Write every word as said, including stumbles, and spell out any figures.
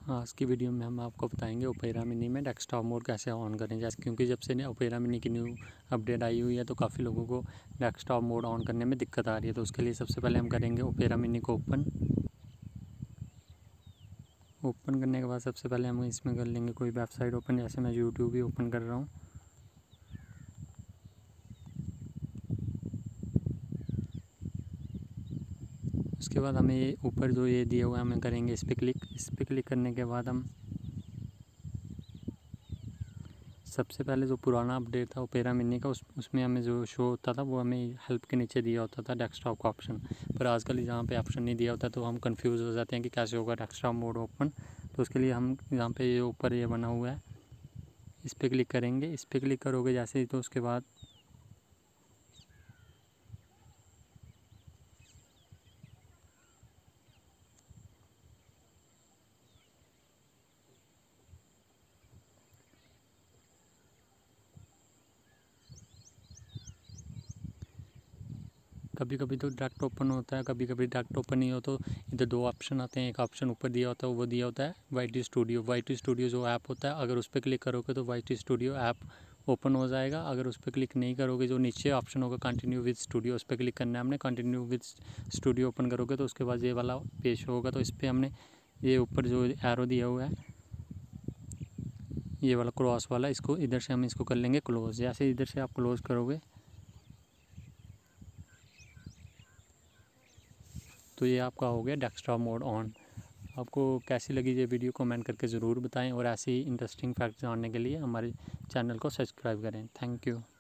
आज की वीडियो में हम आपको बताएंगे ओपेरा मिनी में डेस्कटॉप मोड कैसे ऑन करें। जैसे क्योंकि जब से ओपेरा मिनी की न्यू अपडेट आई हुई है तो काफ़ी लोगों को डेस्कटॉप मोड ऑन करने में दिक्कत आ रही है। तो उसके लिए सबसे पहले हम करेंगे ओपेरा मिनी को ओपन ओपन करने के बाद सबसे पहले हम इसमें कर लेंगे कोई वेबसाइट ओपन। जैसे मैं यूट्यूब ही ओपन कर रहा हूँ। उसके बाद हमें ये ऊपर जो ये दिया हुआ है हमें करेंगे इस पर क्लिक। इस पर क्लिक करने के बाद हम सबसे पहले जो पुराना अपडेट था ओपेरा मिनी का उस उसमें हमें जो शो होता था वो हमें हेल्प के नीचे दिया होता था डेस्कटॉप का ऑप्शन। पर आजकल यहाँ पे ऑप्शन नहीं दिया होता तो हम कंफ्यूज हो जाते हैं कि कैसे होगा डेस्कटॉप मोड ओपन। तो उसके लिए हम यहाँ पे ये ऊपर ये बना हुआ है इस पर क्लिक करेंगे। इस पर क्लिक करोगे जैसे ही तो उसके बाद कभी कभी तो डायरेक्ट ओपन होता है, कभी कभी डायरेक्ट ओपन नहीं हो। तो इधर दो ऑप्शन आते हैं। एक ऑप्शन ऊपर दिया होता है वो दिया होता है Y T studio. Y T studio जो ऐप होता है अगर उस पर क्लिक करोगे तो Y T studio app open हो जाएगा। अगर उस पर क्लिक नहीं करोगे जो नीचे ऑप्शन होगा कंटिन्यू विद स्टूडियो उस पर क्लिक करना है हमने। कंटिन्यू विद स्टूडियो ओपन करोगे तो उसके बाद ये वाला पेज होगा। तो इस पर हमने ये ऊपर जो एरो दिया हुआ है ये वाला क्रॉस वाला इसको इधर से हम इसको कर लेंगे क्लोज। जैसे इधर से आप क्लोज करोगे तो ये आपका हो गया डेस्कटॉप मोड ऑन। आपको कैसी लगी ये वीडियो कमेंट करके ज़रूर बताएं और ऐसे ही इंटरेस्टिंग फैक्ट जानने के लिए हमारे चैनल को सब्सक्राइब करें। Thank you.